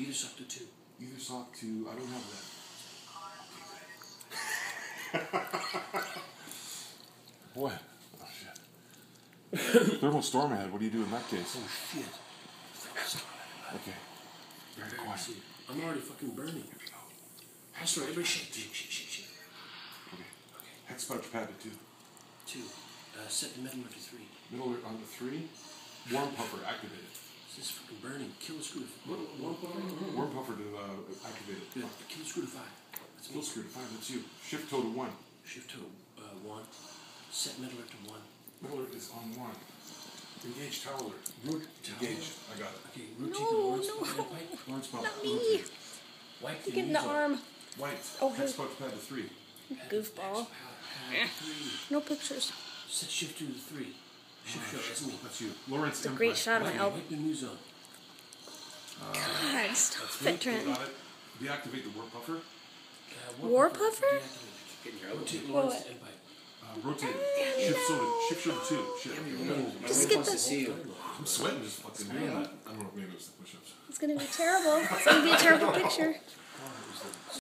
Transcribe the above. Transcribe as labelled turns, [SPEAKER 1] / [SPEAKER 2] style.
[SPEAKER 1] Either sock to 2.
[SPEAKER 2] Either sock to... I don't have that. What? Oh, shit. Thermal storm ahead. What do you do in that case?
[SPEAKER 1] Oh, shit.
[SPEAKER 2] Okay. Very quiet.
[SPEAKER 1] I'm already fucking burning. Here we go. That's right. Everybody shake.
[SPEAKER 2] Okay. Hex pouch pad to 2.
[SPEAKER 1] 2. Set the middle to 3.
[SPEAKER 2] Middle on the 3. Warm puffer activated.
[SPEAKER 1] This is fucking burning. Kill the screw to 5. Warm puffer?
[SPEAKER 2] Warm puffer to activate it.
[SPEAKER 1] Yeah. Kill the screw to 5. That's
[SPEAKER 2] Kill screw to 5. That's you. Shift toe to 1.
[SPEAKER 1] Shift toe 1. Set middle to 1.
[SPEAKER 2] Middle is on 1. Engage tower alert. Engaged. I got it.
[SPEAKER 1] Okay, rotate the Lawrence pipe.
[SPEAKER 2] Lawrence pump.
[SPEAKER 3] Not me.
[SPEAKER 1] Wipe
[SPEAKER 3] You get in the arm.
[SPEAKER 2] White.
[SPEAKER 3] Oh,
[SPEAKER 2] Hex pouch pad to 3.
[SPEAKER 3] Goofball. No pictures.
[SPEAKER 1] Set shift to 3. Shift shot. That's me.
[SPEAKER 2] That's you. Lawrence
[SPEAKER 3] It's a great shot of my elbow.
[SPEAKER 1] Wipe the new zone.
[SPEAKER 3] God, stop it, Trent.
[SPEAKER 2] Got it. Deactivate the warp puffer.
[SPEAKER 3] War puffer?
[SPEAKER 1] Rotate Lawrence end pipe.
[SPEAKER 2] Rotate it. Shift shoulder 2. Shift.
[SPEAKER 3] Just get this.
[SPEAKER 2] I'm sweating just fucking doing that. I don't know if maybe it was the push-ups.
[SPEAKER 3] It's gonna be terrible. It's gonna be a terrible picture.